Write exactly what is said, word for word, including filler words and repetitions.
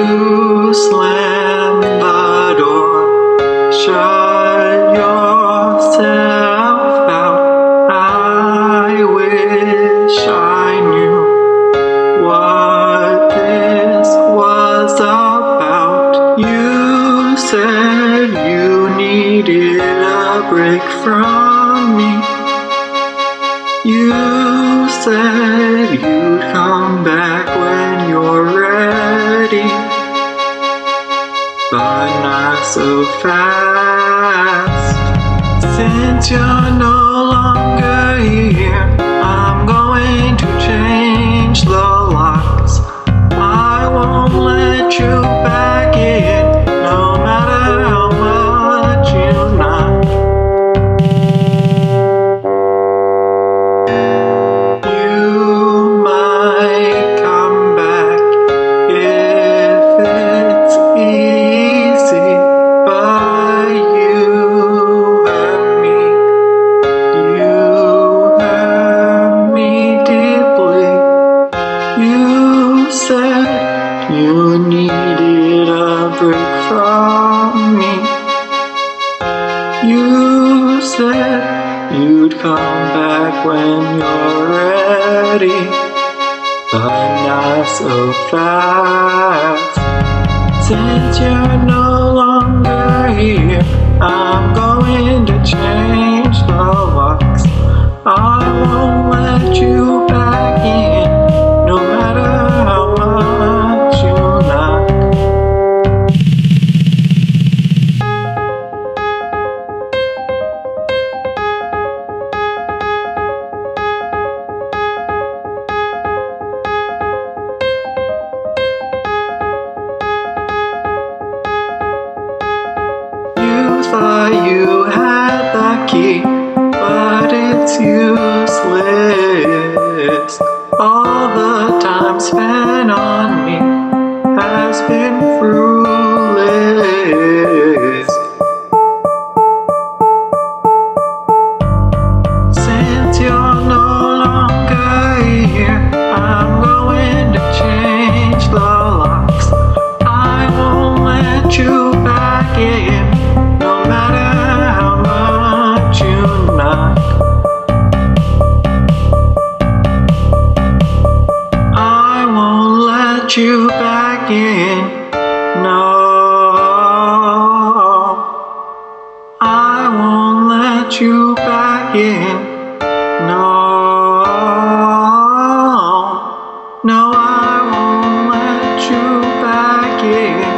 You slam the door, shut yourself out. I wish I knew what this was about. You said you needed a break from me. You said you'd come back when you're ready, but not so fast. Since you're no longer here, I'm going to change the locks. I won't let you back in, no matter how much you knock. You might come back if it's easy, but you hurt me. You hurt me deeply. You said you needed a break from me. You said you'd come back when you're ready, but not so fast. Since you're no longer here, I'm going to change the locks. I won't let you back in, no matter how much you knock. You thought you had the key, but it's useless. All the time spent on me has been fruitless. Since you're no longer here, I'm going to change the locks. I won't let you back in, no matter how much you knock. I won't let you back in, no. I won't let you back in, no. No, I won't let you back in.